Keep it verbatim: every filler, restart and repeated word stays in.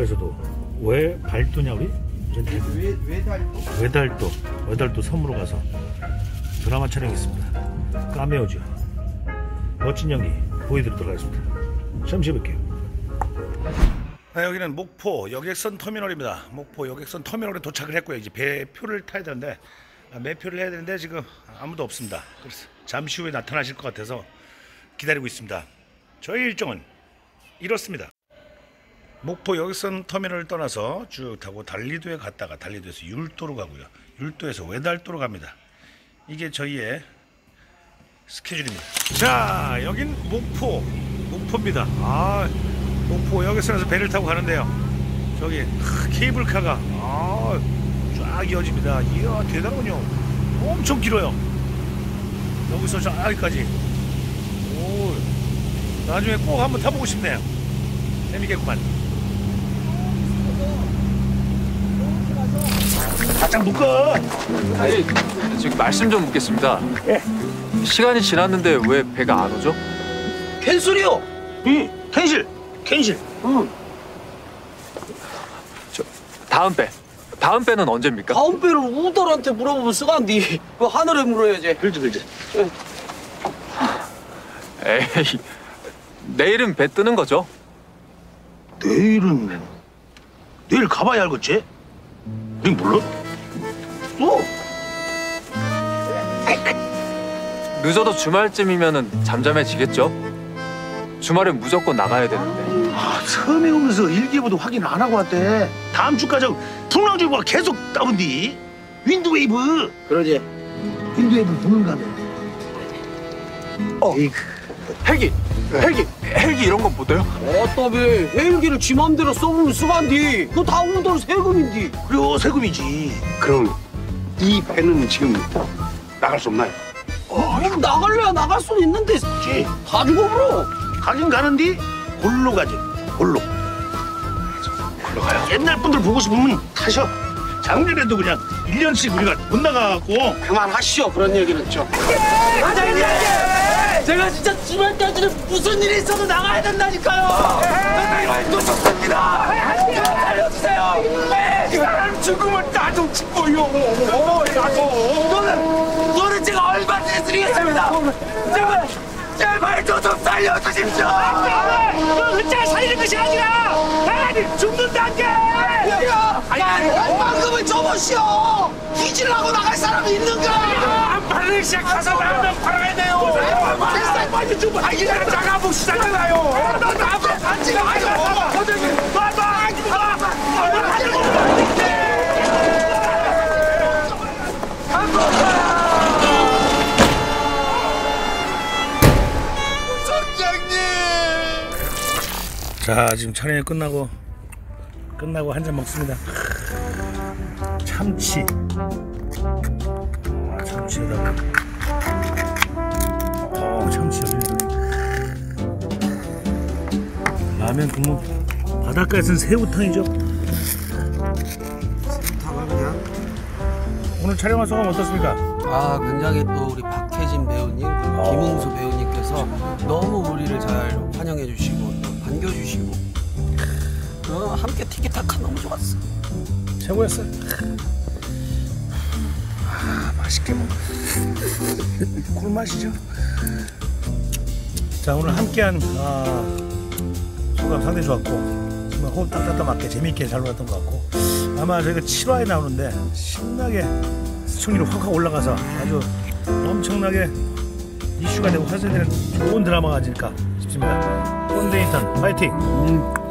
드라마에서도 왜 발도냐 우리? 왜, 외달도? 외달도 외달도 섬으로 가서 드라마 촬영했습니다. 까메오죠. 멋진 연기 보여드리도록 하겠습니다. 잠시 뵐게요. 아, 여기는 목포 여객선 터미널입니다. 목포 여객선 터미널에 도착을 했고요. 이제 배표를 타야 되는데 아, 매표를 해야 되는데 지금 아무도 없습니다. 그래서 잠시 후에 나타나실 것 같아서 기다리고 있습니다. 저희 일정은 이렇습니다. 목포 여객선 터미널을 떠나서 쭉 타고 달리도에 갔다가 달리도에서 율도로 가고요. 율도에서 외달도로 갑니다. 이게 저희의 스케줄입니다. 자, 여긴 목포 목포입니다. 아, 목포 여객선에서 배를 타고 가는데요. 저기 하, 케이블카가 아, 쫙 이어집니다. 이야, 대단하군요. 엄청 길어요. 여기서 저기까지. 오, 나중에 꼭 한번 타보고 싶네요. 재밌겠구만. 바짝 묶어. 아니, 지금 말씀 좀 묻겠습니다. 예. 시간이 지났는데 왜 배가 안 오죠? 캔슬이요. 응, 캔실, 캔실. 응. 저 다음 배. 다음 배는 언제입니까? 다음 배를 우덜한테 물어보면 쓰간디. 그 하늘에 물어야지. 그렇지, 그렇지. 에이, 내일은 배 뜨는 거죠? 내일은 내일 가봐야 알겠지? 니 몰라? 또? 늦어도 주말쯤이면은 잠잠해지겠죠? 주말엔 무조건 나가야 되는데. 아, 처음에 오면서 일기예보도 확인 안 하고 왔대. 다음 주까지 풍랑주의보가 계속 따른디. 윈드웨이브. 그러지. 윈드웨이브 부는가 봐. 어, 헬기, 헬기, 헬기 이런 건 못 돼요? 어따비 헬기를 지 맘대로 써보면 쓰간디. 그거 다 우덜 세금인디. 그래, 세금이지. 그럼 이 배는 지금 나갈 수 없나요? 어, 그럼 나갈래야 나갈 수는 있는데 지 다 죽어버려. 가긴 가는디 골로 가지. 골로. 골로 가요? 옛날 분들 보고 싶으면 타셔. 작년에도 그냥 일 년씩 우리가 못 나가갖고. 그만하시오 그런 얘기는 좀. 사장님! 제가 진짜 주말까지는 무슨 일이 있어도 나가야 된다니까요! 내가 놓쳤습니다! 살려주세요! 이 사람 죽으면 나도 죽고요! 나도! 너는, 너는 제가 얼마든지 드리겠습니다! 제발, 제발 저 좀 살려주십시오! 너 혼자 살리는 것이 아니라 나가니 죽는다는 아니, 방금은 접으시오! 뒤질라고 나갈 사람이 있는가? 안 팔기 시작해서 라면 팔아야 돼요! 비싼 맛이 좀 아니, 내가 나가고 시작하나요? 너 나하고 같이 가요! 선생님, 놔봐! 하지 마! 선장님! 자, 지금 촬영이 끝나고 끝나고 한 잔 먹습니다. 참치. 아, 참치에다가 어, 참치 라면 국물. 바닷가에서는 새우탕이죠. 새우탕을 그냥? 오늘 촬영한 소감 어떻습니까? 아, 굉장히 또 우리 박혜진 배우님, 그리고 김웅수 배우님께서 너무 우리를 잘 환영해 주시고 또 반겨주시고 어, 함께 티키타카 너무 좋았어. 최고였어요. 아, 맛있게 먹어. 꿀맛이죠. 자, 오늘 함께한 아, 소감 상당히 좋았고 정말 호흡 딱딱딱 맞게 재미있게 잘 놀았던 것 같고 아마 저희가 칠 화에 나오는데 신나게 시청률이 확확 올라가서 아주 엄청나게 이슈가 되고 화제되는 좋은 드라마가 아닐까 싶습니다. 꼰대 인턴 파이팅! 음.